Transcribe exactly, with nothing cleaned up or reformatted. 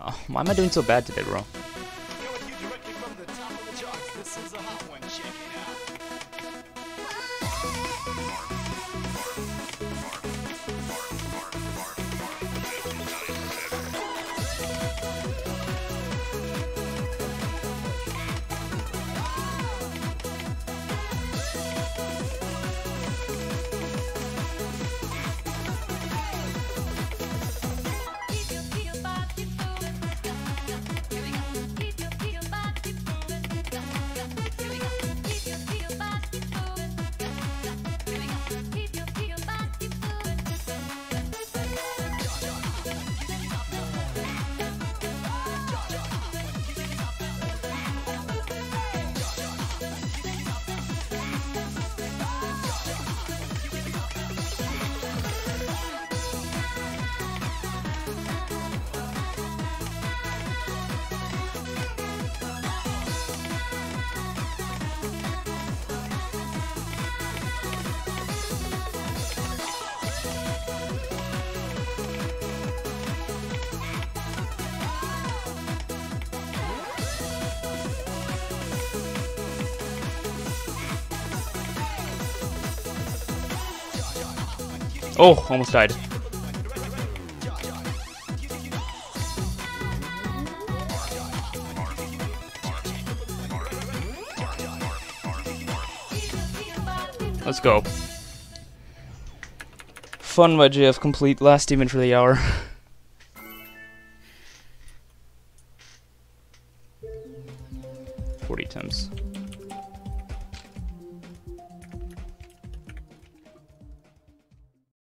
Oh, why am I doing so bad today, bro? Oh, almost died. Let's go. Fun Y J F complete, last demon for the hour.